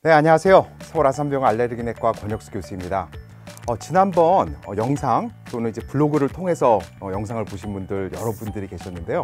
네, 안녕하세요. 서울 아산병원 알레르기내과 권혁수 교수입니다. 지난번 영상 또는 이제 블로그를 통해서 영상을 보신 분들 여러분들이 계셨는데요.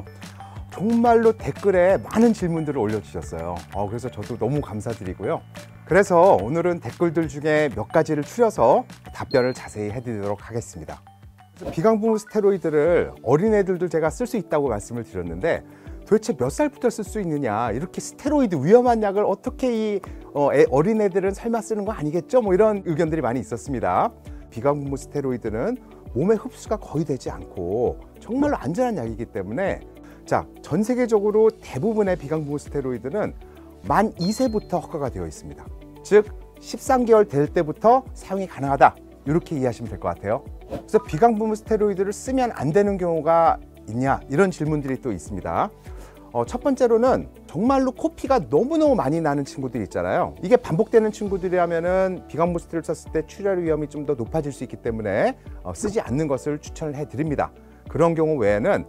정말로 댓글에 많은 질문들을 올려주셨어요. 그래서 저도 너무 감사드리고요. 그래서 오늘은 댓글들 중에 몇 가지를 추려서 답변을 자세히 해드리도록 하겠습니다. 비강부 스테로이드를 어린애들도 제가 쓸 수 있다고 말씀을 드렸는데 도대체 몇 살부터 쓸 수 있느냐, 이렇게 스테로이드 위험한 약을 어떻게 이 어린애들은 설마 쓰는 거 아니겠죠? 뭐 이런 의견들이 많이 있었습니다. 비강부 스테로이드는 몸에 흡수가 거의 되지 않고 정말로 안전한 약이기 때문에 전 세계적으로 대부분의 비강부 스테로이드는 만 2세부터 허가가 되어 있습니다. 즉 13개월 될 때부터 사용이 가능하다, 이렇게 이해하시면 될 것 같아요. 그래서 비강부 스테로이드를 쓰면 안 되는 경우가 있냐, 이런 질문들이 또 있습니다. 첫 번째로는 정말로 코피가 너무너무 많이 나는 친구들이 있잖아요. 이게 반복되는 친구들이라면은 비강부 스테로이드 썼을 때 출혈 위험이 좀 더 높아질 수 있기 때문에 쓰지 않는 것을 추천을 해드립니다. 그런 경우 외에는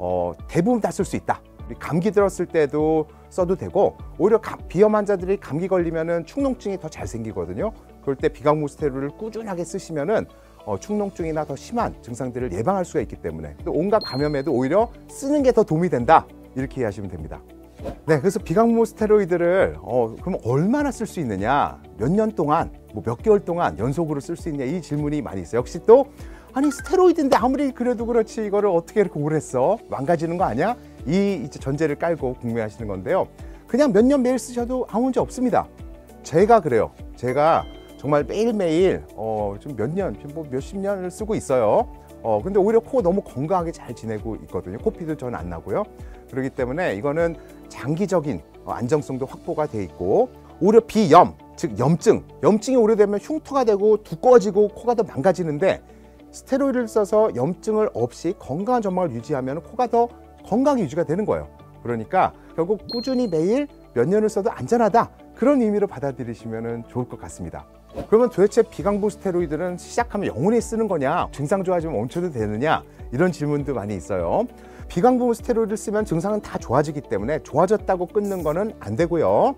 대부분 다 쓸 수 있다. 감기 들었을 때도 써도 되고, 오히려 비염 환자들이 감기 걸리면은 축농증이 더 잘 생기거든요. 그럴 때 비강부 스테로이드를 꾸준하게 쓰시면은 축농증이나 더 심한 증상들을 예방할 수가 있기 때문에, 또 온갖 감염에도 오히려 쓰는 게 더 도움이 된다, 이렇게 이해하시면 됩니다. 네, 그래서 비강부 스테로이드를 그럼 얼마나 쓸 수 있느냐, 몇 년 동안, 뭐 몇 개월 동안 연속으로 쓸 수 있냐, 이 질문이 많이 있어요. 역시 또 아니 스테로이드인데 아무리 그래도 그렇지 이거를 어떻게 이렇게 오래 써? 망가지는 거 아니야? 이 이제 전제를 깔고 궁금해하시는 건데요. 그냥 몇 년 매일 쓰셔도 아무 문제 없습니다. 제가 그래요. 제가 정말 매일매일 좀 몇 년, 뭐 몇십 년을 쓰고 있어요. 근데 오히려 코 너무 건강하게 잘 지내고 있거든요. 코피도 전 안 나고요. 그렇기 때문에 이거는 장기적인 안정성도 확보가 돼 있고, 오히려 비염, 즉 염증이 오래되면 흉터가 되고 두꺼워지고 코가 더 망가지는데, 스테로이드를 써서 염증을 없이 건강한 점막을 유지하면 코가 더 건강히 유지가 되는 거예요. 그러니까 결국 꾸준히 매일 몇 년을 써도 안전하다, 그런 의미로 받아들이시면 좋을 것 같습니다. 그러면 도대체 비강부 스테로이드는 시작하면 영원히 쓰는 거냐, 증상 좋아지면 멈춰도 되느냐, 이런 질문도 많이 있어요. 비강부 스테로이드를 쓰면 증상은 다 좋아지기 때문에 좋아졌다고 끊는 거는 안 되고요.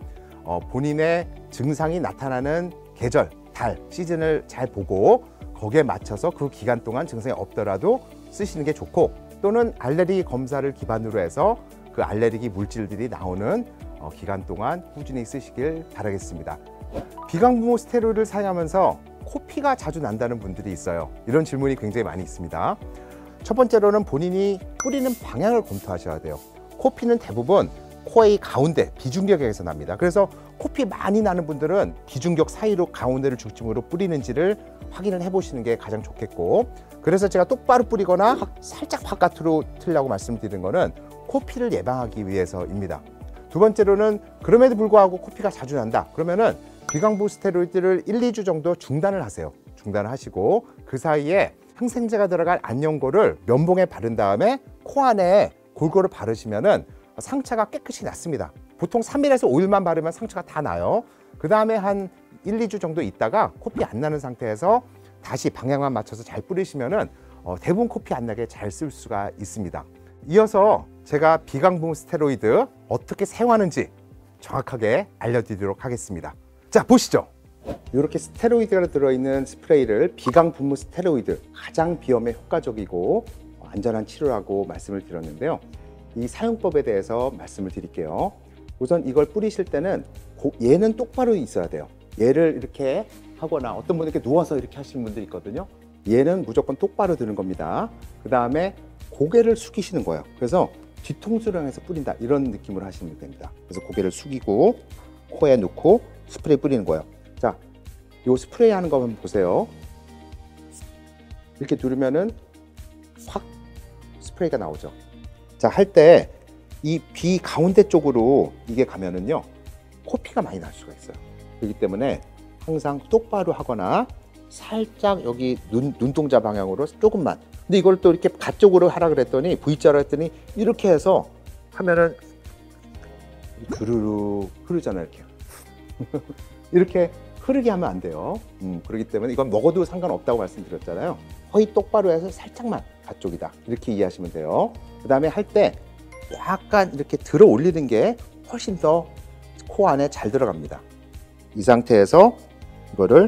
본인의 증상이 나타나는 계절, 달, 시즌을 잘 보고 거기에 맞춰서 그 기간 동안 증상이 없더라도 쓰시는 게 좋고, 또는 알레르기 검사를 기반으로 해서 그 알레르기 물질들이 나오는 기간 동안 꾸준히 쓰시길 바라겠습니다. 비강부 스테로이드를 사용하면서 코피가 자주 난다는 분들이 있어요. 이런 질문이 굉장히 많이 있습니다. 첫 번째로는 본인이 뿌리는 방향을 검토하셔야 돼요. 코피는 대부분 코의 가운데 비중격에서 납니다. 그래서 코피 많이 나는 분들은 비중격 사이로 가운데를 중심으로 뿌리는지를 확인을 해보시는 게 가장 좋겠고, 그래서 제가 똑바로 뿌리거나 살짝 바깥으로 틀려고 말씀드리는 거는 코피를 예방하기 위해서입니다. 두 번째로는 그럼에도 불구하고 코피가 자주 난다, 그러면은 비강부 스테로이드를 1, 2주 정도 중단을 하세요. 중단을 하시고 그 사이에 항생제가 들어간 안연고를 면봉에 바른 다음에 코 안에 골고루 바르시면은 상처가 깨끗이 낫습니다. 보통 3일에서 5일만 바르면 상처가 다 나요. 그 다음에 한 1, 2주 정도 있다가 코피 안 나는 상태에서 다시 방향만 맞춰서 잘 뿌리시면은 대부분 코피 안 나게 잘 쓸 수가 있습니다. 이어서 제가 비강부 스테로이드 어떻게 사용하는지 정확하게 알려드리도록 하겠습니다. 자, 보시죠. 이렇게 스테로이드가 들어있는 스프레이를 비강부 스테로이드, 가장 비염에 효과적이고 안전한 치료라고 말씀을 드렸는데요. 이 사용법에 대해서 말씀을 드릴게요. 우선 이걸 뿌리실 때는 얘는 똑바로 있어야 돼요. 얘를 이렇게 하거나, 어떤 분은 이렇게 누워서 이렇게 하시는 분들이 있거든요. 얘는 무조건 똑바로 드는 겁니다. 그 다음에 고개를 숙이시는 거예요. 그래서 뒤통수를 향해서 뿌린다, 이런 느낌으로 하시면 됩니다. 그래서 고개를 숙이고 코에 넣고 스프레이 뿌리는 거예요. 자, 요 스프레이 하는 거 한번 보세요. 이렇게 누르면은 확 스프레이가 나오죠. 자, 할 때 이 비 가운데 쪽으로 이게 가면은요, 코피가 많이 날 수가 있어요. 그렇기 때문에 항상 똑바로 하거나 살짝 여기 눈동자 방향으로 조금만. 근데 이걸 또 이렇게 가쪽으로 하라 그랬더니, V자로 했더니 이렇게 해서 하면은 주르륵 흐르잖아요, 이렇게. 이렇게 흐르게 하면 안 돼요. 그렇기 때문에 이건 먹어도 상관없다고 말씀드렸잖아요. 거의 똑바로 해서 살짝만 가쪽이다, 이렇게 이해하시면 돼요. 그 다음에 할 때 약간 이렇게 들어 올리는 게 훨씬 더 코 안에 잘 들어갑니다. 이 상태에서 이거를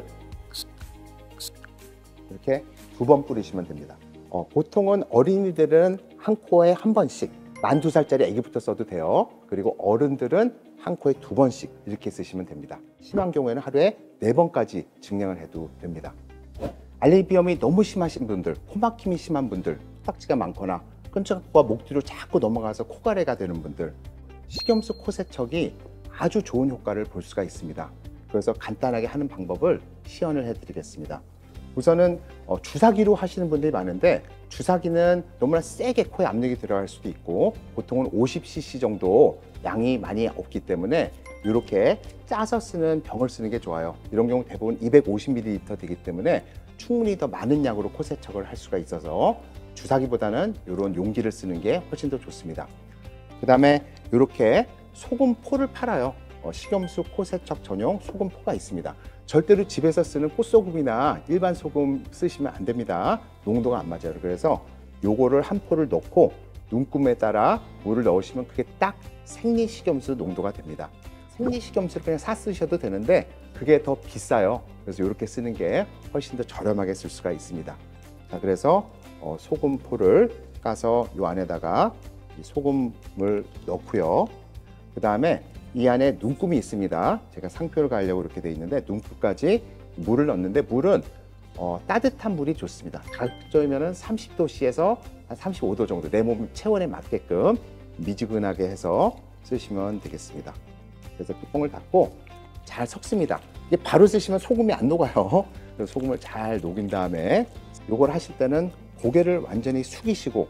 이렇게 2번 뿌리시면 됩니다. 보통은 어린이들은 한 코에 한 번씩, 만 2살짜리 아기부터 써도 돼요. 그리고 어른들은 한 코에 2번씩 이렇게 쓰시면 됩니다. 심한 경우에는 하루에 4번까지 증량을 해도 됩니다. 알레르기 비염이 너무 심하신 분들, 코막힘이 심한 분들, 딱지가 많거나 끈적과 목 뒤로 자꾸 넘어가서 코가래가 되는 분들, 식염수 코 세척이 아주 좋은 효과를 볼 수가 있습니다. 그래서 간단하게 하는 방법을 시연을 해드리겠습니다. 우선은 주사기로 하시는 분들이 많은데, 주사기는 너무나 세게 코에 압력이 들어갈 수도 있고 보통은 50cc 정도 양이 많이 없기 때문에 이렇게 짜서 쓰는 병을 쓰는 게 좋아요. 이런 경우 대부분 250ml 되기 때문에 충분히 더 많은 양으로 코 세척을 할 수가 있어서 주사기보다는 이런 용기를 쓰는 게 훨씬 더 좋습니다. 그 다음에 이렇게 소금포를 팔아요. 식염수 코 세척 전용 소금포가 있습니다. 절대로 집에서 쓰는 꽃소금이나 일반 소금 쓰시면 안 됩니다. 농도가 안 맞아요. 그래서 요거를 한 포를 넣고 눈금에 따라 물을 넣으시면 그게 딱 생리식염수 농도가 됩니다. 생리식염수를 그냥 사 쓰셔도 되는데 그게 더 비싸요. 그래서 이렇게 쓰는 게 훨씬 더 저렴하게 쓸 수가 있습니다. 자, 그래서 소금포를 까서 요 안에다가 이 소금을 넣고요. 그 다음에 이 안에 눈금이 있습니다. 제가 상표를 가려고 이렇게 돼 있는데 눈금까지 물을 넣는데, 물은 따뜻한 물이 좋습니다. 가급적이면 30도씨에서 한 35도 정도 내 몸 체온에 맞게끔 미지근하게 해서 쓰시면 되겠습니다. 그래서 뚜껑을 닫고 잘 섞습니다. 이게 바로 쓰시면 소금이 안 녹아요. 그래서 소금을 잘 녹인 다음에 이걸 하실 때는 고개를 완전히 숙이시고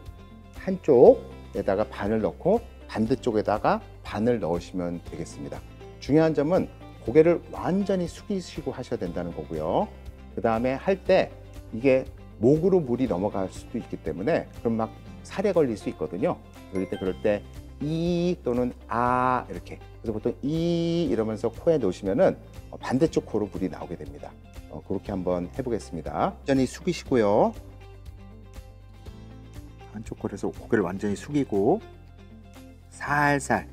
한쪽에다가 반을 넣고 반대쪽에다가 반을 넣으시면 되겠습니다. 중요한 점은 고개를 완전히 숙이시고 하셔야 된다는 거고요. 그 다음에 할 때 이게 목으로 물이 넘어갈 수도 있기 때문에 그럼 막 살에 걸릴 수 있거든요. 그럴 때 이 또는 아 이렇게, 그래서 보통 이 이러면서 코에 넣으시면은 반대쪽 코로 물이 나오게 됩니다. 그렇게 한번 해보겠습니다. 완전히 숙이시고요. 한쪽 코에서 고개를 완전히 숙이고 살살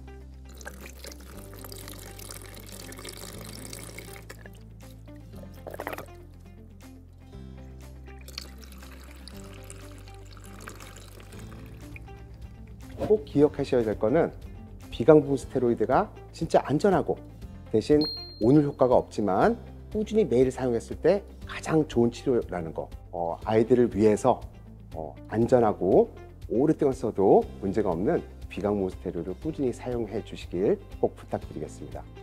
꼭 기억하셔야 될 거는 비강부 스테로이드가 진짜 안전하고 대신 오늘 효과가 없지만 꾸준히 매일 사용했을 때 가장 좋은 치료라는 거, 아이들을 위해서 안전하고 오랫동안 써도 문제가 없는 비강부 스테로이드를 꾸준히 사용해 주시길 꼭 부탁드리겠습니다.